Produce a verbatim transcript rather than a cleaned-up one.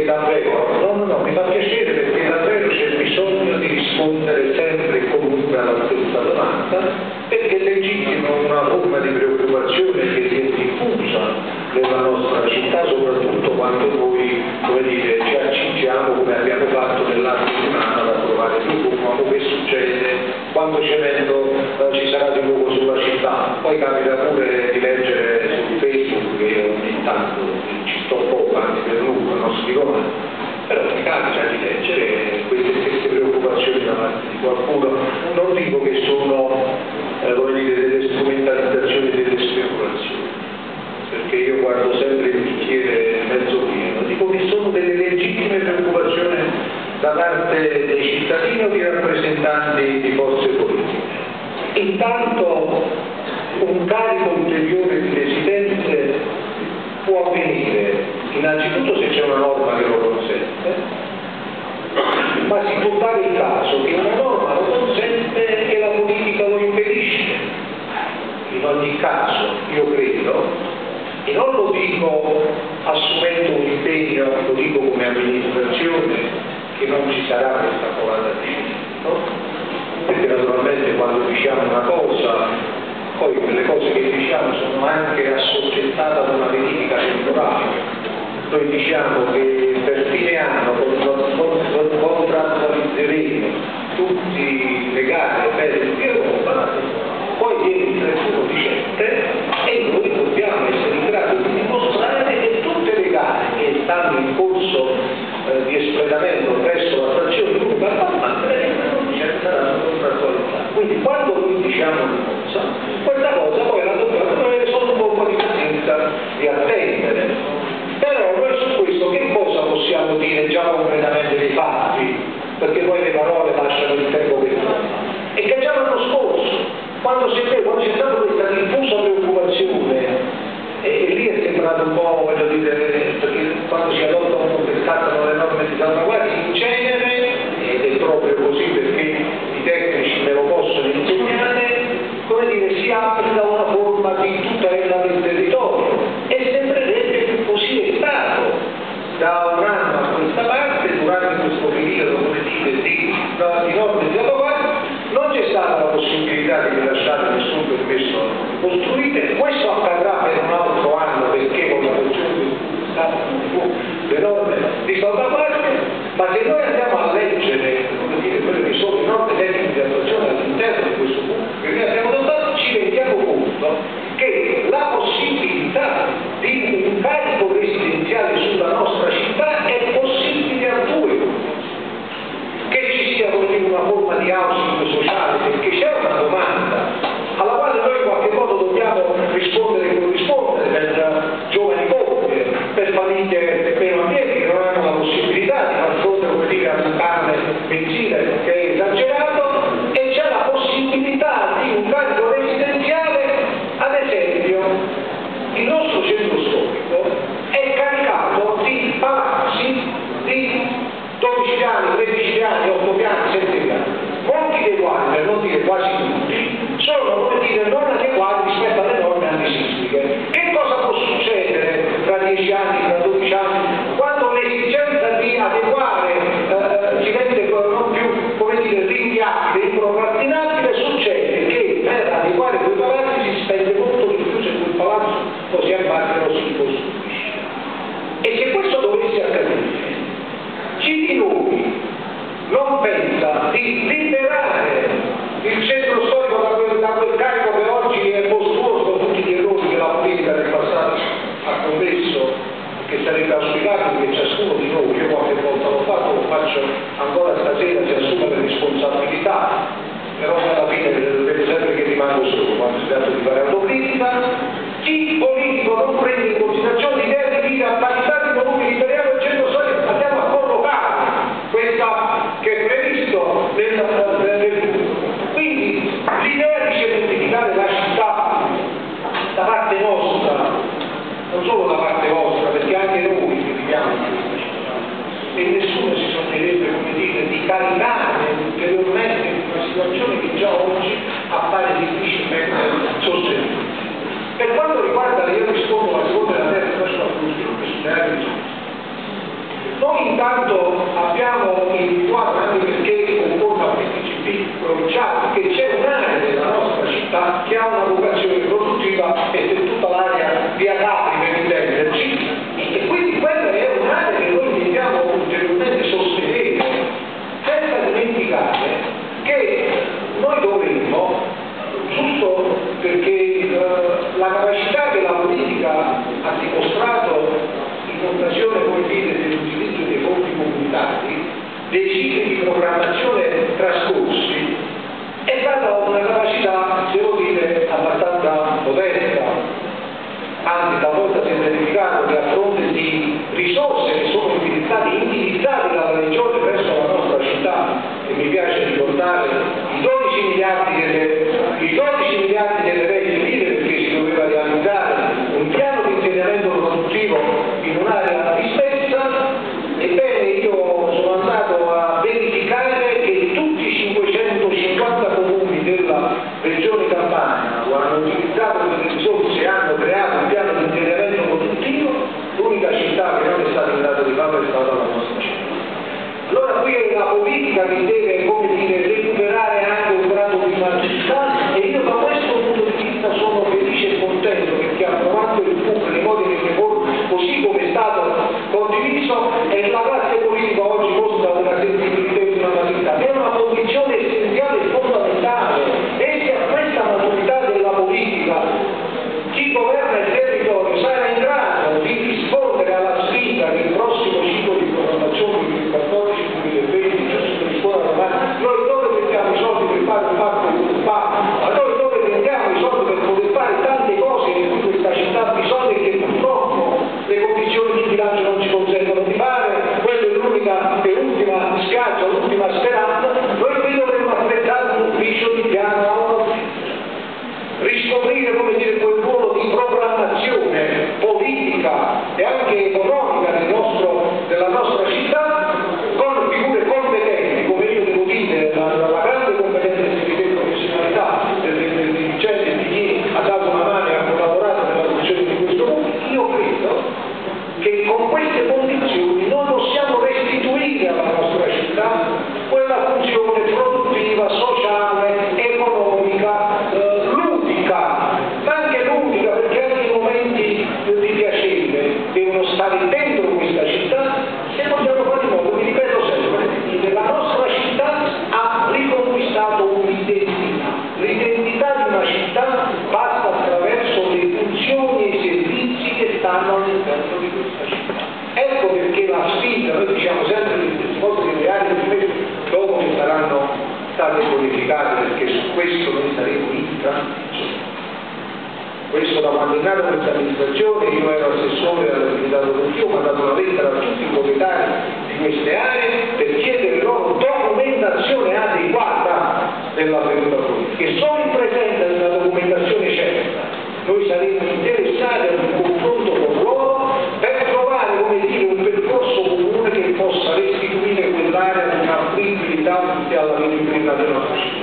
perché davvero, no, no, no, mi fa piacere perché davvero c'è bisogno di rispondere sempre e comunque alla stessa domanda, perché è legittima una forma di preoccupazione che si è diffusa nella nostra città, soprattutto quando noi, come dire, ci accingiamo, come abbiamo fatto nell'arco di mano, ad approvare più come che succede quando Cemento eh, ci sarà di nuovo sulla città. Poi capita pure di leggere su Facebook che ogni tanto ci sto poco, anzi per lungo, non scrivo mai, però mi capita di leggere queste stesse preoccupazioni da parte di qualcuno. Non dico che sono eh, come dire, delle strumentalizzazioni, delle speculazioni, perché io guardo sempre il bicchiere mezzo pieno, dico che sono delle legittime preoccupazioni da parte dei cittadini o di rappresentanti di forze politiche. Intanto un carico ulteriore di residenze può avvenire innanzitutto se c'è una norma che lo consente, ma si può dare il caso che una norma lo consente e la politica lo impedisce. In ogni caso io credo, e non lo dico assumendo un impegno, lo dico come amministrazione, che non ci sarà questa colata di cemento, perché naturalmente quando diciamo una cosa, poi quelle cose che diciamo sono anche assoggettate ad una verifica temporale. Noi diciamo che per fine anno contrattualizzeremo tutti i legali e beni di Europa, poi viene il trentuno dicembre e noi dobbiamo essere in grado di dimostrare che tutte le gare che stanno in corso eh, di espletamento presso la frazione unica non saranno contrattualizzate. Quindi quando noi diciamo una cosa, questa cosa poi la dobbiamo avere solo un po' di pazienza di attendere. Però noi su questo che cosa possiamo dire già concretamente dei fatti? Perché poi le parole lasciano il tempo che trova. E che già l'anno scorso, quando si è, quando c'è stata questa diffusa preoccupazione, e, e lì è sembrato un po', voglio dire, perché quando si adottano o scattano le norme di salvaguardia, in genere, ed è proprio così perché i tecnici me lo possono insegnare, come dire, si applica una forma di tutela del territorio. E sembrerebbe che così è stato. Da un anno a questa parte, durante questo periodo, come dire, di, di norme di salvaguardia, non c'è stata la possibilità di rilasciare nessun permesso costruite. Questo accadrà per un altro anno perché con la funzione le norme di salvaguardia, ma se noi andiamo a leggere, come dire, quelle che sono le norme tecniche di attuazione all'interno di questo punto che noi abbiamo adottato, ci rendiamo conto che la possibilità di un carico residenziale sulla nostra città è possibile a due cose. Che ci sia una forma di housing sociale, perché c'è una domanda alla quale noi in qualche modo dobbiamo rispondere e corrispondere per giovani coppie, per famiglie meno ambienti che non hanno la possibilità di far fronte, come dire, a un canone mensile che è esagerato, e c'è la possibilità di un carico residenziale. Ad esempio, il nostro centro storico è caricato di palazzi di dodici piani, tredici piani, otto piani, sette piani, molti dei quali, per non dire quasi tutti, sono, come dire, non adeguati rispetto alle norme antisismiche. Che cosa può succedere tra dieci anni, tra dodici anni, quando l'esigenza di adeguare eh, si rende non più, come dire, rinviabile, improcrastinabile? Succede che per adeguare quei palazzi si spende molto di più se quel palazzo così a parte non si costruisce. E se questo dovesse accadere, chi di noi non pensa di liberare il centro storico da quel, da quel carico che oggi è mostruoso con tutti gli errori che la politica del passato ha commesso, che sarebbe auspicabile che ciascuno di noi, io qualche volta l'ho fatto, lo faccio ancora stasera, si assume le responsabilità, però alla fine vedo sempre che rimango solo quando si tratta di fare autocritica. Chi politico non prende in considerazione l'idea di dire a parità di volumi liberiamo il centro storico, andiamo a collocare questa che è previsto nel, nel quindi l'idea di semplificare la città da parte nostra, non solo da parte vostra, perché anche noi che viviamo in questa città, e nessuno si sognerebbe, come dire, di caricare ulteriormente una situazione che già oggi appare difficilmente sostenibile. Per quanto riguarda, io rispondo alla seconda e alla terza sulla produzione sulle aree risorse. Noi Noi intanto abbiamo individuato, anche perché conforme a questi P C P provinciali, che c'è un'area della nostra città che ha una vocazione produttiva ed è tutta l'area via Capri per intenderci, e quindi quella è un'area che noi intendiamo ulteriormente sostenere, senza dimenticare che noi dovremmo, giusto perché eh, la capacità che la politica ha dimostrato in occasione, voi dite, dell'utilizzo dei fondi comunitari, dei cicli di programmazione trascorsi, è stata una capacità, devo dire, abbastanza modesta. Anzi, talvolta si è verificato che a fronte di risorse che sono utilizzate, indirizzate dalla Regione verso la nostra città, e mi piace ricordare i dodici miliardi delle, i dodici miliardi delle vecchie lire, perché si doveva realizzare un piano di insediamento produttivo in un'area dispersa, ebbene io sono andato a verificare che tutti i cinquecentocinquanta comuni della Regione Campania hanno utilizzato quelle risorse e hanno creato un piano di insediamento produttivo. L'unica città che non è stata in grado di farlo è stata la nostra città. Allora qui è la politica che deve, come dire, recuperare anche un grado di maturità, e io da questo punto di vista sono felice e contento perché approvando il P U C nei modi che così come è stato condiviso, e la classe politica oggi mostra una sensibilità e una maturità, è una condizione essenziale e fondamentale, e se a questa maturità della politica chi governa il territorio sarà in grado di rispondere alla sfida che il prossimo ciclo di programmazione duemilaquattordici duemilaventi, giusto per scuola romana, noi dove prendiamo i soldi per fare un parco urbano, ma noi dove prendiamo i soldi per poter fare tante cose di cui questa città ha bisogno e che purtroppo le condizioni di bilancio non ci consentono di fare. Quella è l'unica e ultima spiaggia, l'ultima speranza. Noi qui dovremmo aspettare un ufficio di piano, riscoprire, come dire, quel ruolo di programmazione politica e anche economica del nostro, della nostra città, con figure competenti, come io devo dire, la, la grande competenza e professionalità del, del dirigente e di chi ha dato una mano e ha collaborato nella funzione di questo punto. Io credo che con queste condizioni noi possiamo restituire alla nostra città quella funzione produttiva, sociale, economica, eh, ludica, ma anche ludica, perché anche i momenti di piacere devono stare dentro questa città, e vogliamo fare in modo, vi ripeto sempre, che la nostra città ha riconquistato un'identità. L'identità di una città passa attraverso le funzioni e i servizi che stanno all'interno di questa città. Ecco perché la sfida, noi diciamo sempre che queste cose che le aree prime dopo che saranno state bonificate, perché su questo noi saremo intransigenti. Questo da quando è nata questa amministrazione, io ero assessore all'attività produttiva, ho mandato una lettera a tutti i proprietari di queste aree per chiedere loro documentazione adeguata della tenuta produttiva, che solo in presenza di una documentazione certa noi saremo interessati ad un confronto con loro per trovare, come dire, un percorso comune che possa restituire quell'area di una fruibilità alla vita della nostra città.